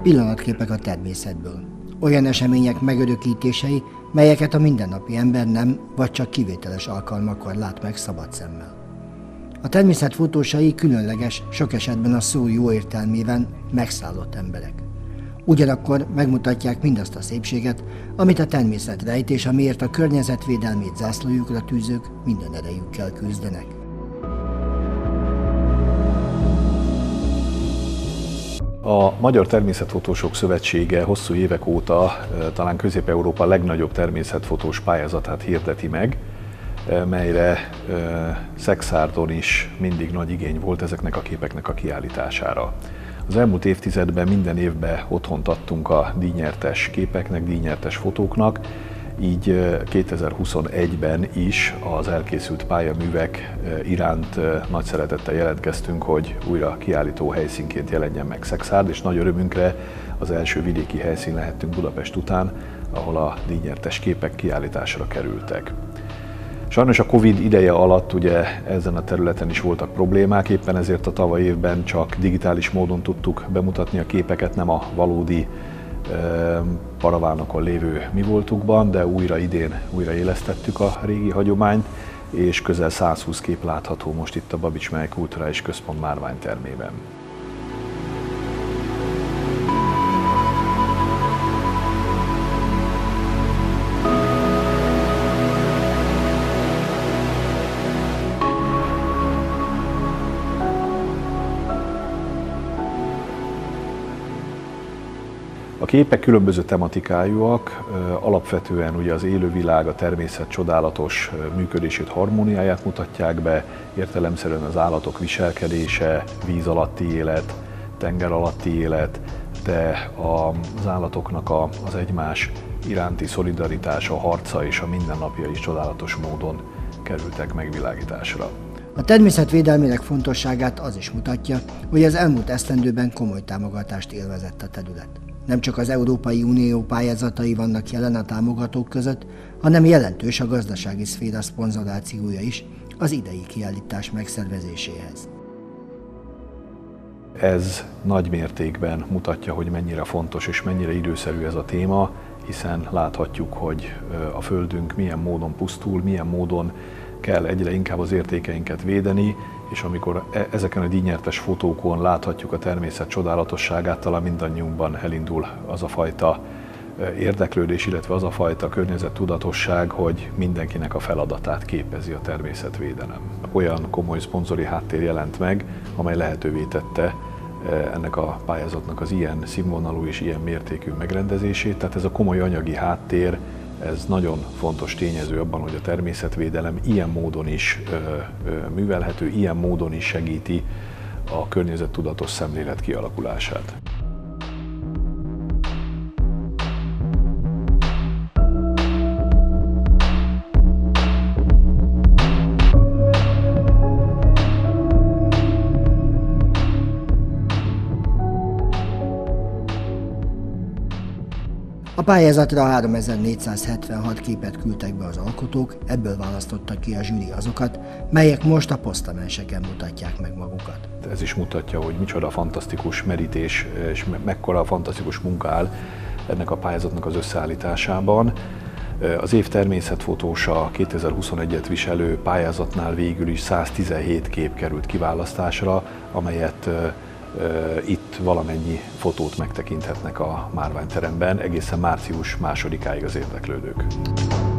Pillanatképek a természetből. Olyan események megörökítései, melyeket a mindennapi ember nem, vagy csak kivételes alkalmakkor lát meg szabad szemmel. A természet fotósai különleges, sok esetben a szó jó értelmében megszállott emberek. Ugyanakkor megmutatják mindazt a szépséget, amit a természet rejt, és amiért a környezetvédelmét zászlójukra tűzők minden erejükkel küzdenek. A Magyar Természetfotósok Szövetsége hosszú évek óta talán Közép-Európa legnagyobb természetfotós pályázatát hirdeti meg, melyre Szekszárdon is mindig nagy igény volt ezeknek a képeknek a kiállítására. Az elmúlt évtizedben minden évben otthont adtunk a díjnyertes képeknek, díjnyertes fotóknak, így 2021-ben is az elkészült pályaművek iránt nagy szeretettel jelentkeztünk, hogy újra kiállító helyszínként jelenjen meg Szekszárd, és nagy örömünkre az első vidéki helyszín lehettünk Budapest után, ahol a díjnyertes képek kiállításra kerültek. Sajnos a Covid ideje alatt ugye ezen a területen is voltak problémák, éppen ezért a tavalyi évben csak digitális módon tudtuk bemutatni a képeket, nem a valódi paravánokon lévő mi voltukban, de idén újra élesztettük a régi hagyományt, és közel 120 kép látható most itt a Babits Mely Kulturális Központ márványtermében. A képek különböző tematikájúak, alapvetően ugye az élővilág, a természet csodálatos működését, harmóniáját mutatják be, értelemszerűen az állatok viselkedése, víz alatti élet, tenger alatti élet, de az állatoknak az egymás iránti szolidaritása, harca és a mindennapjai is csodálatos módon kerültek megvilágításra. A természet védelmének fontosságát az is mutatja, hogy az elmúlt esztendőben komoly támogatást élvezett a terület. Nem csak az Európai Unió pályázatai vannak jelen a támogatók között, hanem jelentős a gazdasági szféra szponzorációja is az idei kiállítás megszervezéséhez. Ez nagy mértékben mutatja, hogy mennyire fontos és mennyire időszerű ez a téma, hiszen láthatjuk, hogy a Földünk milyen módon pusztul, milyen módon kell egyre inkább az értékeinket védeni, és amikor ezeken a díjnyertes fotókon láthatjuk a természet csodálatosságát, talán mindannyiunkban elindul az a fajta érdeklődés, illetve az a fajta környezettudatosság, hogy mindenkinek a feladatát képezi a természetvédelem. Olyan komoly szponzori háttér jelent meg, amely lehetővé tette ennek a pályázatnak az ilyen színvonalú és ilyen mértékű megrendezését. Tehát ez a komoly anyagi háttér, ez nagyon fontos tényező abban, hogy a természetvédelem ilyen módon is művelhető, ilyen módon is segíti a környezettudatos szemlélet kialakulását. A pályázatra 3476 képet küldtek be az alkotók, ebből választottak ki a zsűri azokat, melyek most a posztamenseken mutatják meg magukat. Ez is mutatja, hogy micsoda fantasztikus merítés és mekkora fantasztikus munka áll ennek a pályázatnak az összeállításában. Az év természetfotósa 2021-et viselő pályázatnál végül is 117 kép került kiválasztásra, amelyet itt valamennyi fotót megtekinthetnek a márványteremben egészen március 2-áig az érdeklődők.